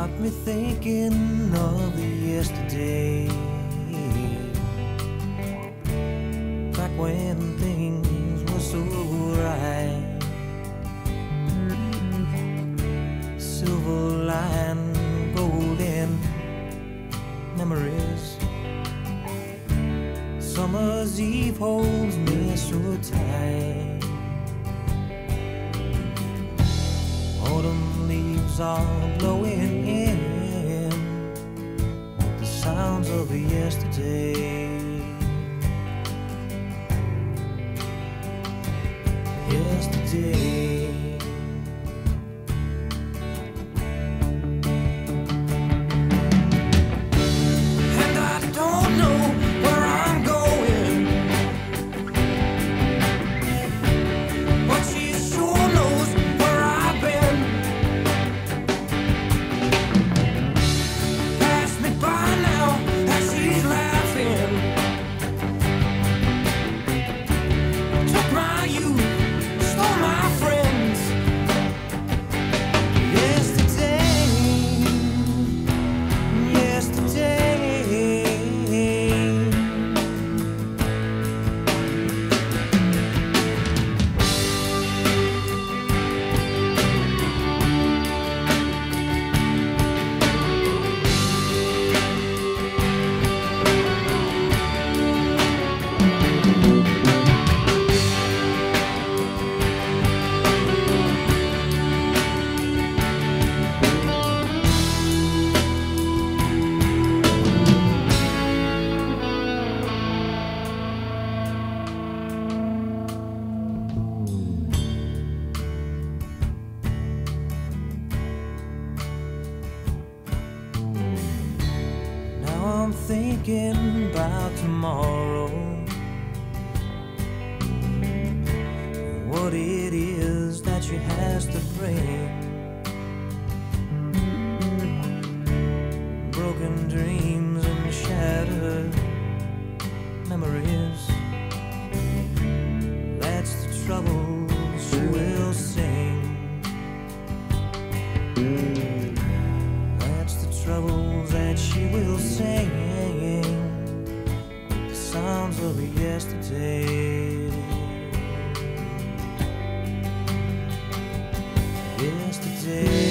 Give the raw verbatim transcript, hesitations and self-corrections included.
got me thinking of the yesterday, back when things were so right. Silver line, golden memories. Summer's Eve holds me so tight. Autumn leaves are blowing in, the sounds of yesterday. Yesterday. And I don't know where I'm going, but she sure knows where I've been. Pass me by now as she's laughing. Took my youth, stole my friends. Yesterday, yesterday. I'm thinking about tomorrow, what it is that she has to bring. Broken dreams and shattered memories. That's the trouble she will sing. That's the troubles that she will sing. The sounds of yesterday. Yesterday.